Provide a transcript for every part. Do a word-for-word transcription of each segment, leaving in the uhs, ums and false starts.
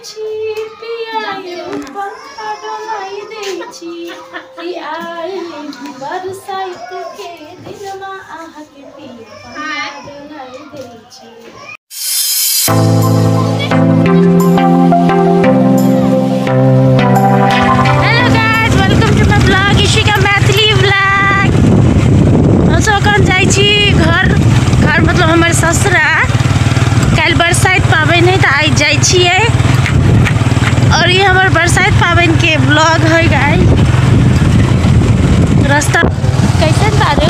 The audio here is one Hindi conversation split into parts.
छी पियाई पंखा डोलाई दे छी कि आई बरसाइत के दिनमा आहा के पिया पंखा डोलाई दे छी। Hello guys, welcome to my blog ishika maithili blog. हम सब कौन जाई छी घर घर मतलब हमर ससुरा कल बरसाइत पाबन है तो आई जाई छिए और ये हमारे बरसाइत पाबन के ब्लॉग है गाइस। रास्ता कैसे बारू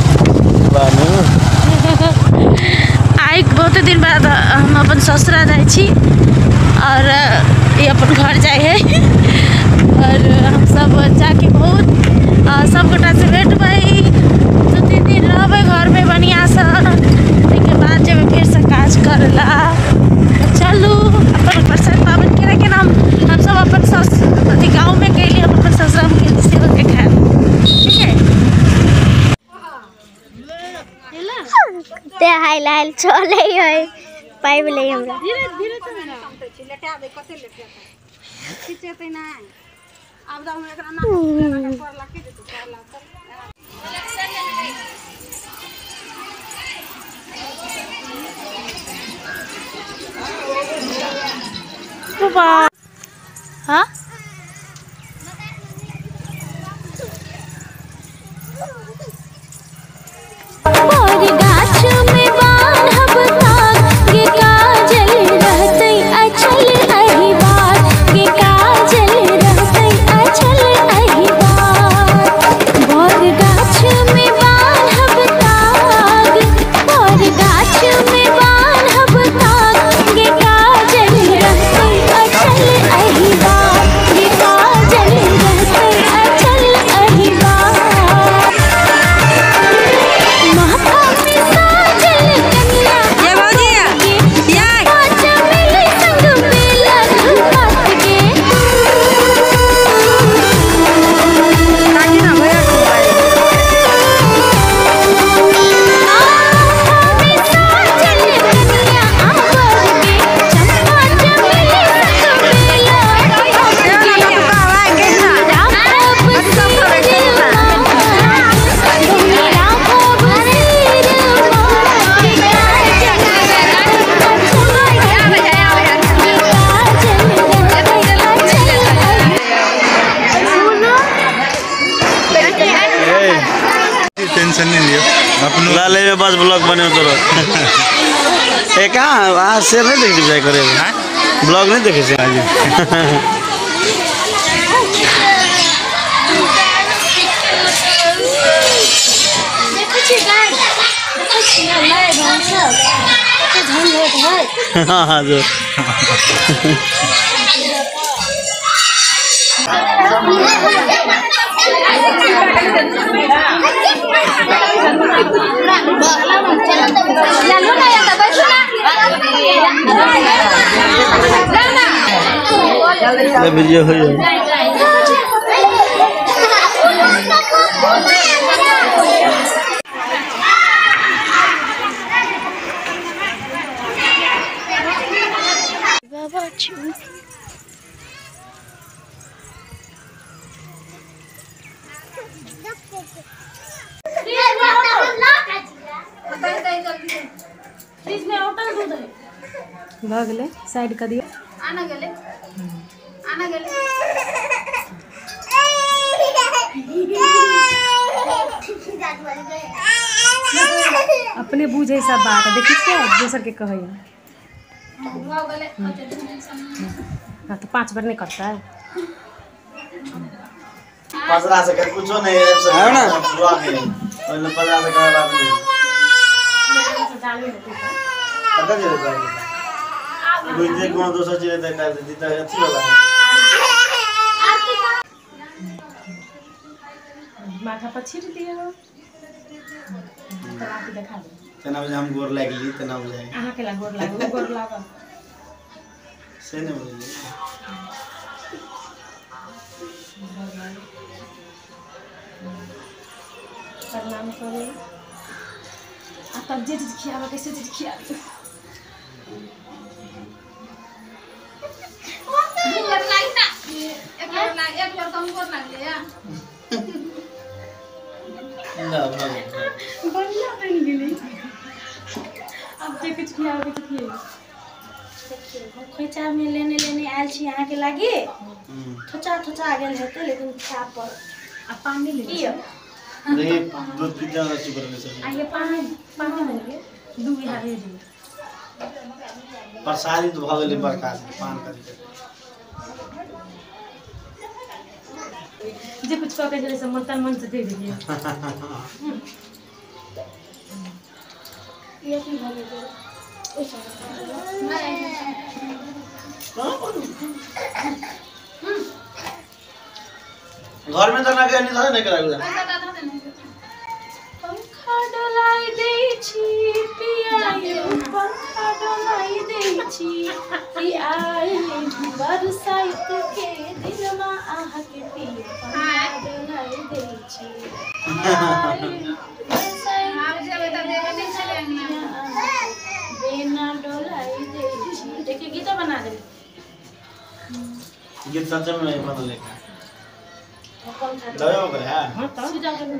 आई बहुत दिन बाद हम अपन ससुरा जाई छी और ये अपन घर जाए है और हम सब जाके बहुत सब गोटा से बैठबे दो तीन दिन रहबे घर में बढ़िया से के बाद जब फिर से काज करला। चलू अपन बरसाइत पाबन के के नाम हम सब अपन सस अथी गाँव में कैली हम अपन ससुरा में गेली से के खाए ठीक है। ते हाइल हाइल चले है पाइब ले हमरा धीरे धीरे तो ना लेटा दे कते लेटा खींचते ना अब दाऊ एकरा ना पर ला के दे तो पर ला बाबा हाँ और गाछ में बांधब ताग के काजल रहतै अचल एही बात के काजल रहतै अचल एही बात। और गाछ में बांधब ताग और गाछ में बांधब ताग के काजल रहतै अचल एही बात के काजल रहतै अचल एही बात। टेंशन नहीं लियो अपन लाले में बस ब्लॉग बने तो ए कहां वहां शेर नहीं देख जाए करे हां ब्लॉग नहीं देखे से आज देखो छी गाय देखो छी लाए भैंस कते धन होत है। हां हां जो ये वीडियो हो जाए बाबा छी भगले साइड कर दिया आना गेले आना गेले अपने बुझे सब बात देखी से दूसर के कहे हाँ तो पांच बार नहीं करता है पसरा से कर कुछ नहीं है ना बुआ के पहले पसरा से कर बात नहीं पता चल रहा है कोई देख कौन दोसर चीज देता है जीता है अच्छी वाला माथा पर छिट दिया हो तला के दिखा दे तना बजे हम गोर लागली तना बजे आहा के ला गोर लागो गोर लागो से नहीं बोले प्रणाम करो आ तब जे चीज खियावा कैसे चीज खिया देखिए हम खोइचा में लेने लेने आयल छी अहाँ के लागी थोचा थोचा आ गेल हेतै लेकिन खा पर आ पानी ले लियो नहीं दूध पीते हैं शुगर में से आ ये पानी पानी ले लियो दू बिहा दे दियो प्रसादी तो भाग ले बरका पान कर के जे कुछ कहते हैं जैसे मन तन मन से दे दीजिए ये की भागे दे घर में तो ना गए नहीं था नहीं करा गुजर पंखा डोलाई दे छी पिया यो पंखा डोलाई दे छी पिया बरसाइत के दिन मा आह के पिया पंखा डोलाई दे छी बेना डोलाई दे छी देखिए गीत बना दे गीत सच में बना लेगा पंखा दबे हो गया हां तो सीधा कर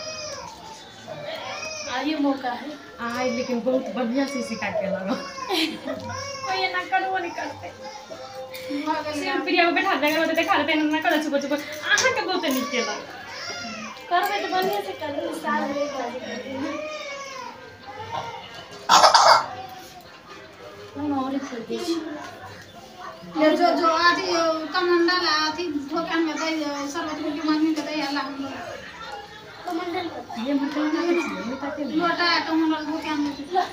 आइए मौका है आई लेकिन बहुत बढ़िया से सिखा के लगा कोई ना करो नहीं करते सिर्फ प्रिया को बैठा देगा वो देखा देते ना करो चुप चुप आहा के बहुत नीक के लगा करबे तो बढ़िया से कर साल में एक बार हम और कर दे ये जो जो आती कमंडल आती धोखा में दे सरबत की मांगनी के दे अल्लाह हम लोग कमंडल ये मतलब ना है ताकि लोटा कमंडल धोखा में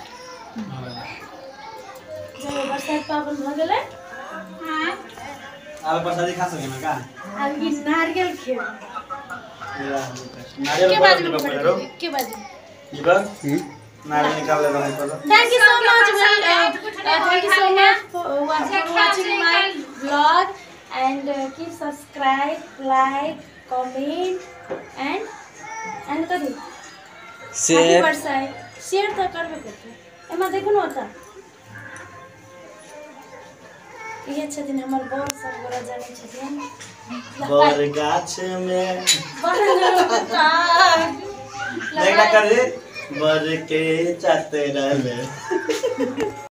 जो बरसात पावन भ गेलै हां आप प्रसादी खा सके ना का अब ई नारियल खेब नारियल के बाजू में पड़ के बाजू ये बा नारियल निकाल ले रहा है Thank you so much, uh, thank you so much for, uh, for watching my vlog and uh, keep subscribe, like, comment and and कथी शेयर बरसाए शेयर तो करबे करते एमा देखो न होता ये छथिन हमर बहुत सब गोरा जाने छथिन बर गाछ में बरका देखा कर दे बर के चाते रहले